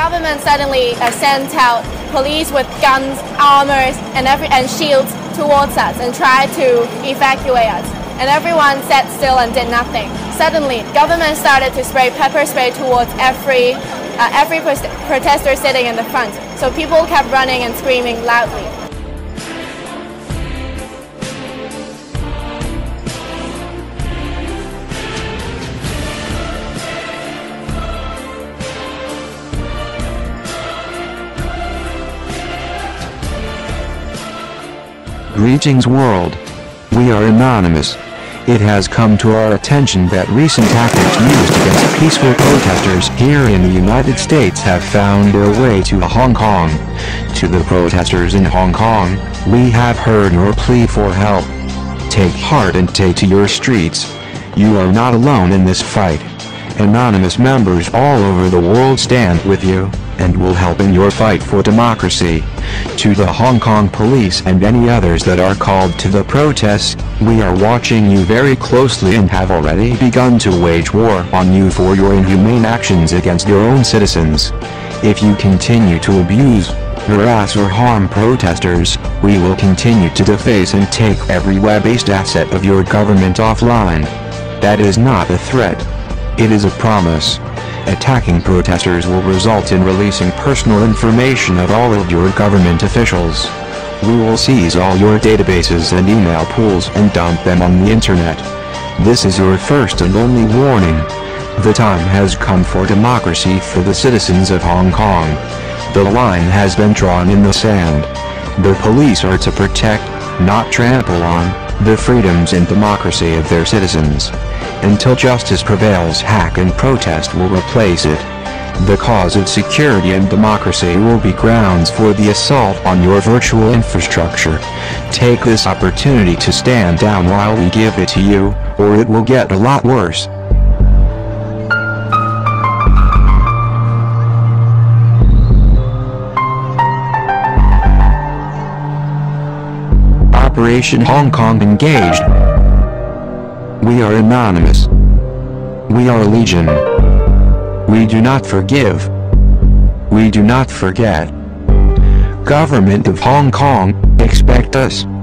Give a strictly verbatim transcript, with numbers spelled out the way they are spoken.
government suddenly uh, sent out police with guns, armors, and every and shields towards us and tried to evacuate us. And everyone sat still and did nothing. Suddenly, government started to spray pepper spray towards every uh, every protester sitting in the front. So people kept running and screaming loudly. Greetings world. We are anonymous. It has come to our attention that recent tactics used against peaceful protesters here in the United States have found their way to Hong Kong. To the protesters in Hong Kong, we have heard your plea for help. Take heart and take to your streets. You are not alone in this fight. Anonymous members all over the world stand with you, and will help in your fight for democracy. To the Hong Kong police and any others that are called to the protests, we are watching you very closely and have already begun to wage war on you for your inhumane actions against your own citizens. If you continue to abuse, harass or harm protesters, we will continue to deface and take every web-based asset of your government offline. That is not a threat. It is a promise. Attacking protesters will result in releasing personal information of all of your government officials. We will seize all your databases and email pools and dump them on the internet. This is your first and only warning. The time has come for democracy for the citizens of Hong Kong. The line has been drawn in the sand. The police are to protect, not trample on, the freedoms and democracy of their citizens. Until justice prevails, hack and protest will replace it. The cause of security and democracy will be grounds for the assault on your virtual infrastructure. Take this opportunity to stand down while we give it to you, or it will get a lot worse. Operation Hong Kong engaged. We are anonymous. We are legion. We do not forgive. We do not forget. Government of Hong Kong, expect us.